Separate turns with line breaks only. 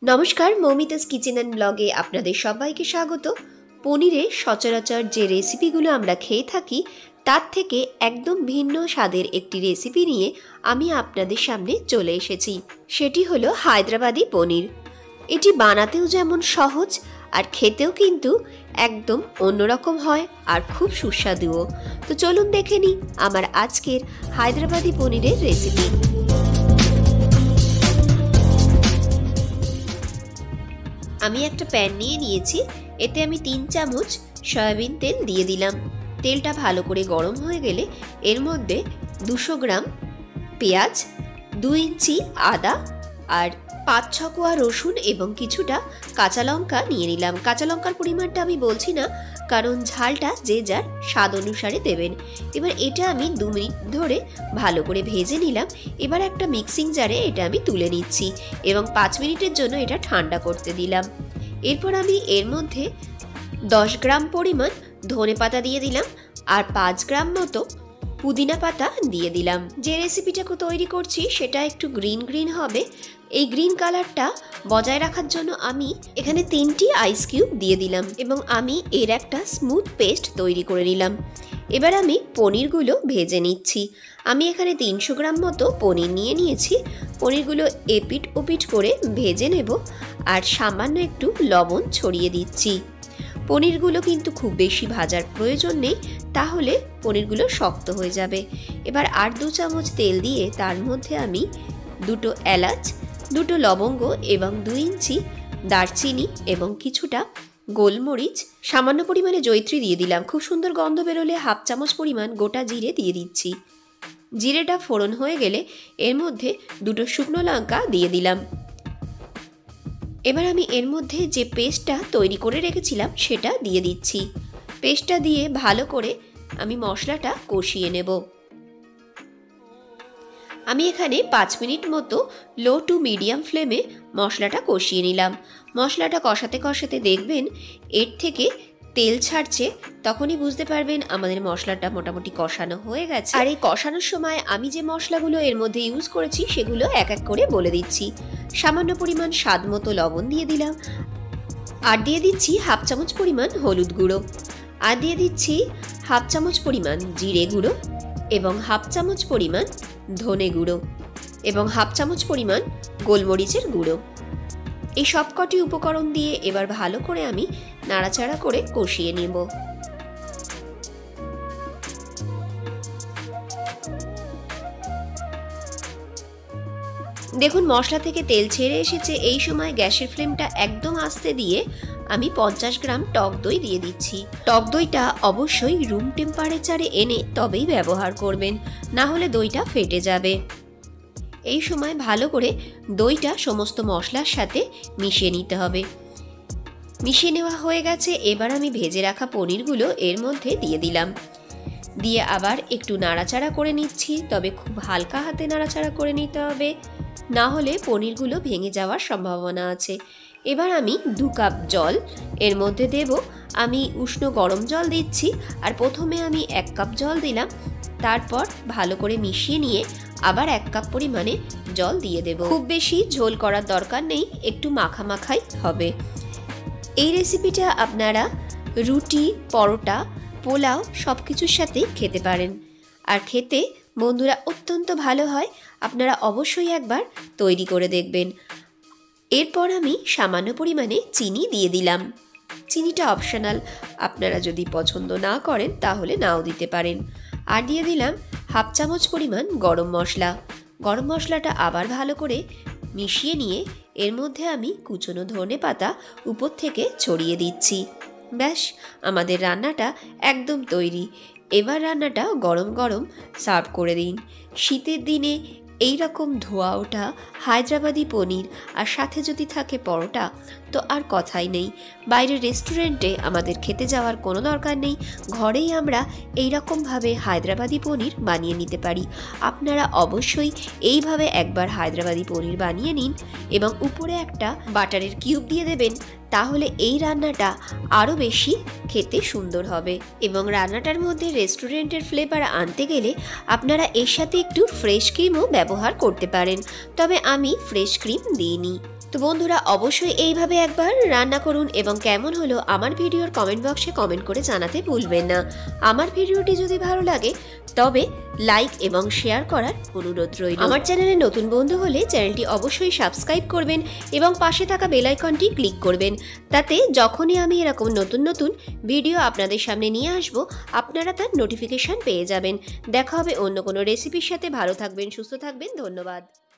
নমস্কার, Moumita's kitchen and ব্লগে আপনাদের সবাইকে স্বাগত। পনিরের সচরাচর যে রেসিপিগুলো আমরা খেয়ে থাকি তার থেকে একদম ভিন্ন স্বাদের একটি রেসিপি নিয়ে আমি আপনাদের সামনে চলে এসেছি। সেটি হলো হায়দ্রাবাদি পনির। এটি বানাতেও যেমন সহজ আর খেতেও কিন্তু একদম অন্যরকম হয় আর খুব সুস্বাদুও। তো চলুন দেখে নিই আমার আজকের হায়দ্রাবাদি পনিরের রেসিপি। আমি একটা প্যান নিয়ে নিয়েছি, এতে আমি 3 চামচ সয়াবিন তেল দিয়ে দিলাম। তেলটা ভালো করে গরম হয়ে গেলে এর মধ্যে 200 গ্রাম পেঁয়াজ, 2 ইঞ্চি আদা আর 5-6 কোয়া রসুন এবং কিছুটা কাঁচা লঙ্কা নিয়ে নিলাম। কাঁচা লঙ্কার পরিমাণটা আমি বলছি না, কারণ ঝালটা যে যার স্বাদ অনুসারে দেবেন। এবার এটা আমি 2 মিনিট ধরে ভালো করে ভেজে নিলাম। এবার একটা মিক্সিং জারে এটা আমি তুলে নিচ্ছি এবং 5 মিনিটের জন্য এটা ঠান্ডা করতে দিলাম। এরপর আমি এর মধ্যে 10 গ্রাম পরিমাণ ধনেপাতা দিয়ে দিলাম আর 5 গ্রাম মতো পুদিনা পাতা দিয়ে দিলাম। যে রেসিপিটাকে তৈরি করছি সেটা একটু গ্রিন হবে। এই গ্রিন কালারটা বজায় রাখার জন্য আমি এখানে 3টি আইস কিউব দিয়ে দিলাম এবং আমি এর একটা স্মুথ পেস্ট তৈরি করে নিলাম। এবার আমি পনিরগুলো ভেজে নিচ্ছি। আমি এখানে 300 গ্রাম মতো পনির নিয়ে নিয়েছি। পনিরগুলো এপিট ওপিট করে ভেজে নেব আর সামান্য একটু লবণ ছড়িয়ে দিচ্ছি। পনিরগুলো কিন্তু খুব বেশি ভাজার প্রয়োজন নেই, তাহলে পনিরগুলো শক্ত হয়ে যাবে। এবার আর 2 চামচ তেল দিয়ে তার মধ্যে আমি 2টো এলাচ, 2টো লবঙ্গ এবং 2 ইঞ্চি দারচিনি এবং কিছুটা গোলমরিচ, সামান্য পরিমাণে জয়িত্রী দিয়ে দিলাম। খুব সুন্দর গন্ধ বেরোলে 1/2 চামচ পরিমাণ গোটা জিরে দিয়ে দিচ্ছি। জিরেটা ফোড়ন হয়ে গেলে এর মধ্যে 2টো শুকনো লঙ্কা দিয়ে দিলাম। এবার আমি এর মধ্যে যে পেস্টটা তৈরি করে রেখেছিলাম সেটা দিয়ে দিচ্ছি। পেস্টটা দিয়ে ভালো করে আমি মশলাটা কষিয়ে নেব। আমি এখানে 5 মিনিট মতো লো টু মিডিয়াম ফ্লেমে মশলাটা কষিয়ে নিলাম। মশলাটা কষাতে কষাতে দেখবেন এর থেকে তেল ছাড়ছে, তখনই বুঝতে পারবেন আমাদের মশলাটা মোটামুটি কষানো হয়ে গেছে। আর এই কষানোর সময় আমি যে মশলাগুলো এর মধ্যে ইউজ করেছি সেগুলো এক এক করে বলে দিচ্ছি। সামান্য পরিমাণ স্বাদ মতো লবণ দিয়ে দিলাম আর দিয়ে দিচ্ছি 1/2 চামচ পরিমাণ হলুদ গুঁড়ো আর দিয়ে দিচ্ছি 1/2 চামচ পরিমাণ জিরে গুঁড়ো এবং 1/2 চামচ পরিমাণ ধনে গুঁড়ো এবং 1/2 চামচ পরিমাণ গোলমরিচের গুঁড়ো। এই সবকটি উপকরণ দিয়ে এবার ভালো করে আমি নাড়াচাড়া করে কষিয়ে নেব। দেখুন মশলা থেকে তেল ছেড়ে এসেছে। এই সময় গ্যাসের ফ্লেমটা একদম আস্তে দিয়ে আমি 50 গ্রাম টক দই দিয়ে দিচ্ছি। টক দইটা অবশ্যই রুম টেম্পারেচারে এনে তবেই ব্যবহার করবেন, না হলে দইটা ফেটে যাবে। এই সময় ভালো করে দইটা সমস্ত মশলার সাথে মিশিয়ে নিতে হবে। মিশিয়ে নেওয়া হয়ে গেছে। এবার আমি ভেজে রাখা পনিরগুলো এর মধ্যে দিয়ে দিলাম। দিয়ে আবার একটু নাড়াচাড়া করে নিচ্ছি, তবে খুব হালকা হাতে নাড়াচাড়া করে নিতে হবে, না হলে পনিরগুলো ভেঙে যাওয়ার সম্ভাবনা আছে। এবার আমি 2 কাপ জল এর মধ্যে দেব। আমি উষ্ণ গরম জল দিচ্ছি আর প্রথমে আমি 1 কাপ জল দিলাম, তারপর ভালো করে মিশিয়ে নিয়ে আবার 1 কাপ পরিমাণে জল দিয়ে দেব। খুব বেশি ঝোল করার দরকার নেই, একটু মাখামাখাই হবে। এই রেসিপিটা আপনারা রুটি, পরোটা, পোলাও সব কিছুর সাথেই খেতে পারেন আর খেতে বন্ধুরা অত্যন্ত ভালো হয়। আপনারা অবশ্যই একবার তৈরি করে দেখবেন। এরপর আমি সামান্য পরিমাণে চিনি দিয়ে দিলাম। চিনিটা অপশনাল, আপনারা যদি পছন্দ না করেন তাহলে নাও দিতে পারেন। আর দিয়ে দিলাম 1/2 চামচ পরিমাণ গরম মশলা। গরম মশলাটা আবার ভালো করে মিশিয়ে নিয়ে এর মধ্যে আমি কুচনো ধনে পাতা উপর থেকে ছড়িয়ে দিচ্ছি। ব্যাস, আমাদের রান্নাটা একদম তৈরি। এবার রান্নাটা গরম গরম সার্ভ করে দিন। শীতের দিনে এই রকম ধোয়া ওঠা হায়দ্রাবাদি পনির আর সাথে যদি থাকে পরোটা, তো আর কথাই নেই। বাইরের রেস্টুরেন্টে আমাদের খেতে যাওয়ার কোনো দরকার নেই, ঘরেই আমরা এই রকমভাবে হায়দ্রাবাদি পনির বানিয়ে নিতে পারি। আপনারা অবশ্যই এইভাবে একবার হায়দ্রাবাদি পনির বানিয়ে নিন এবং উপরে একটা বাটারের কিউব দিয়ে দেবেন, তাহলে এই রান্নাটা আরও বেশি খেতে সুন্দর হবে। এবং রান্নাটার মধ্যে রেস্টুরেন্টের ফ্লেভার আনতে গেলে আপনারা এর সাথে একটু ফ্রেশ ক্রিমও ব্যবহার করতে পারেন, তবে আমি ফ্রেশ ক্রিম দিইনি। তো বন্ধুরা অবশ্যই এইভাবে একবার রান্না করুন এবং কেমন হলো আমার ভিডিওর কমেন্ট বক্সে কমেন্ট করে জানাতে ভুলবেন না। আমার ভিডিওটি যদি ভালো লাগে তবে লাইক এবং শেয়ার করার অনুরোধ রইল। আমার চ্যানেলে নতুন বন্ধু হলে চ্যানেলটি অবশ্যই সাবস্ক্রাইব করবেন এবং পাশে থাকা বেল আইকনটি ক্লিক করবেন, তাতে যখনই আমি এরকম নতুন নতুন ভিডিও আপনাদের সামনে নিয়ে আসব আপনারা তার নোটিফিকেশন পেয়ে যাবেন। দেখা হবে অন্য কোনো রেসিপির সাথে। ভালো থাকবেন, সুস্থ থাকবেন, ধন্যবাদ।